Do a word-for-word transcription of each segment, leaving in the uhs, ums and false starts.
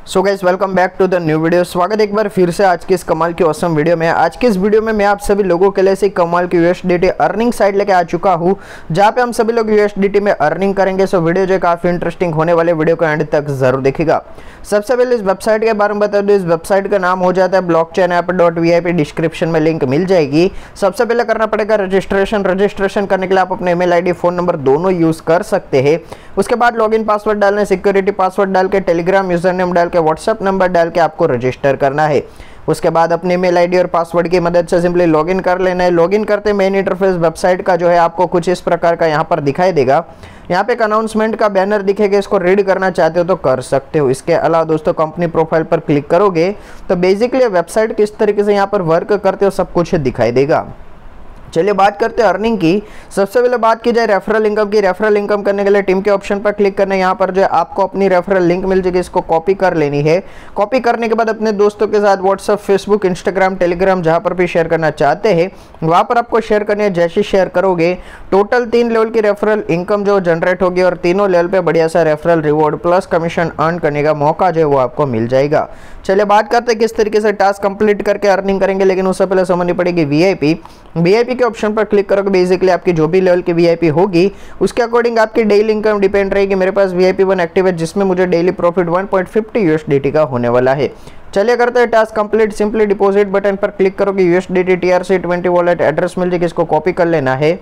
So guys welcome back to the new video. स्वागत एक बार फिर से आज की इस कमाल की ऑसम वीडियो में। आज की इस वीडियो में मैं आप सभी लोगों के लिए से कमाल की यूएसडीटी अर्निंग साइट लेके आ चुका हूं, जहां पे हम सभी लोग यूएसडीटी में अर्निंग करेंगे। सो वीडियो जो काफी इंटरेस्टिंग होने वाले, वीडियो को एंड तक जरूर देखिएगा। सबसे पहले इस वेबसाइट के बारे में बता दूं, इस वेबसाइट का नाम हो जाता है blockchain app dot V I P. Description में लिंक मिल जाएगी। सबसे पहले करना पड़ेगा रजिस्ट्रेशन। रजिस्ट्रेशन करने के लिए आप अपने ईमेल आईडी, फोन नंबर दोनों यूज कर सकते हैं। उसके बाद लॉगिन पासवर्ड डालना, सिक्योरिटी पासवर्ड डाल के, टेलीग्राम यूजर नेम डाल के, व्हाट्सएप नंबर डाल के आपको रजिस्टर करना है। उसके बाद अपने मेल आईडी और पासवर्ड की मदद से सिंपली लॉगिन कर लेना है। लॉगिन करते मेन इंटरफेस वेबसाइट का जो है आपको कुछ इस प्रकार का यहाँ पर दिखाई देगा। यहाँ पे एक अनाउंसमेंट का बैनर दिखेगा, इसको रीड करना चाहते हो तो कर सकते हो। इसके अलावा दोस्तों कंपनी प्रोफाइल पर क्लिक करोगे तो बेसिकली वेबसाइट किस तरीके से यहाँ पर वर्क करते हो सब कुछ दिखाई देगा। चलिए बात करते हैं अर्निंग की। सबसे पहले बात की जाए रेफरल इनकम की। रेफरल इनकम करने के लिए टीम के ऑप्शन पर क्लिक करना है। यहाँ पर जो है आपको अपनी रेफरल लिंक मिल जाएगी, इसको कॉपी कर लेनी है। कॉपी करने के बाद अपने दोस्तों के साथ व्हाट्सएप, फेसबुक, इंस्टाग्राम, टेलीग्राम जहाँ पर भी शेयर करना चाहते हैं वहाँ पर आपको शेयर करनी है। जैसे शेयर करोगे टोटल तीन लेवल की रेफरल इनकम जो जनरेट होगी और तीनों लेवल पे बढ़िया सा referral reward plus commission earn करने का मौका जो है वो आपको मिल जाएगा। चलिए बात करते हैं किस तरीके से टास्क कंप्लीट करके अर्निंग करेंगे, लेकिन उससे पहले समझनी पड़ेगी वीआईपी। वीआईपी के ऑप्शन पर क्लिक करोगे बेसिकली आपकी जो भी लेवल की वीआईपी होगी उसके अकॉर्डिंग आपकी डेली इनकम डिपेंड रहेगी। मेरे पास वीआईपी वन एक्टिव है जिसमें मुझे daily profit one point fifty USDT का होने वाला है। चलिए करते हैं task complete. Simply deposit button पर क्लिक करोगे, USDT TRC twenty wallet address मिल जाएगी, इसको कॉपी कर लेना है।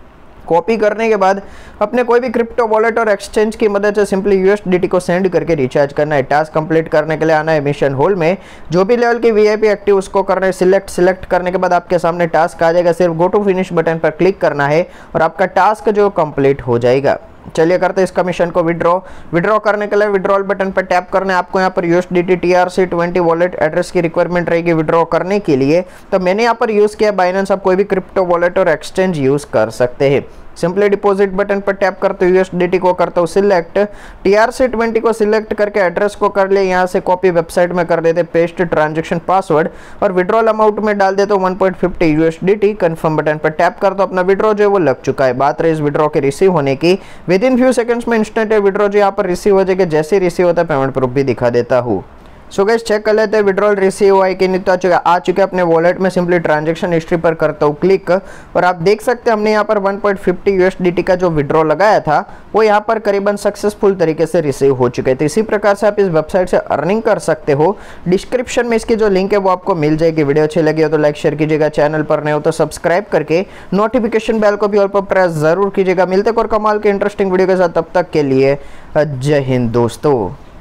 कॉपी करने के बाद अपने कोई भी क्रिप्टो वॉलेट और एक्सचेंज की मदद से सिंपली यूएसडीटी को सेंड करके रिचार्ज करना है। टास्क कंप्लीट करने के लिए आना है मिशन होल में, जो भी लेवल की वीआईपी एक्टिव उसको करना है सिलेक्ट। सिलेक्ट करने के बाद आपके सामने टास्क आ जाएगा, सिर्फ गो टू फिनिश बटन पर क्लिक करना है और आपका टास्क जो कंप्लीट हो जाएगा। चलिए करते हैं इस कमीशन को विड्रॉ। विड्रॉ करने के लिए विड्रॉल बटन पर टैप करना है आपको। यहाँ पर USDT TRC twenty wallet address की रिक्वायरमेंट रहेगी विड्रॉ करने के लिए, तो मैंने यहाँ पर यूज़ किया बाइनेंस। आप कोई भी क्रिप्टो वॉलेट और एक्सचेंज यूज़ कर सकते हैं। सिंपली डिपॉजिट बटन पर टैप करते हुए यूएसडीटी को करता हूँ सिलेक्ट। टीआरसी ट्वेंटी को सिलेक्ट करके एड्रेस को कर ले, यहाँ से कॉपी वेबसाइट में कर देते पेस्ट ट्रांजैक्शन पासवर्ड और विड्रॉल अमाउंट में डाल देते one point fifty USDT. Confirm button पर टैप कर दो, अपना विड्रॉ जो है वो लग चुका है। बात रही इस विड्रॉ के रिसीव होने की, विद इन फ्यू सेकंड्स में इंस्टेंट विड्रॉ जो यहाँ पर रिसीव हो जाएगा। जैसे रिसीव होता है पेमेंट प्रूफ भी दिखा देता हूँ। सो गाइस चेक कर लेते हैं विड्रॉल रिसीव हुआ है कि नहीं। तो आ चुका आ चुके अपने वॉलेट में। सिंपली ट्रांजैक्शन हिस्ट्री पर करता हूँ क्लिक और आप देख सकते हैं हमने यहाँ पर वन पॉइंट फिफ्टी यूएसडीटी का जो विड्रॉ लगाया था वो यहाँ पर करीबन सक्सेसफुल तरीके से रिसीव हो चुके थे। इसी प्रकार से आप इस वेबसाइट से अर्निंग कर सकते हो। डिस्क्रिप्शन में इसकी जो लिंक है वो आपको मिल जाएगी। वीडियो अच्छी लगी हो तो लाइक शेयर कीजिएगा, चैनल पर नए हो तो सब्सक्राइब करके नोटिफिकेशन बेल को भी ऑल पर प्रेस जरूर कीजिएगा। मिलते और कमाल के इंटरेस्टिंग वीडियो के साथ, तब तक के लिए जय हिंद दोस्तों।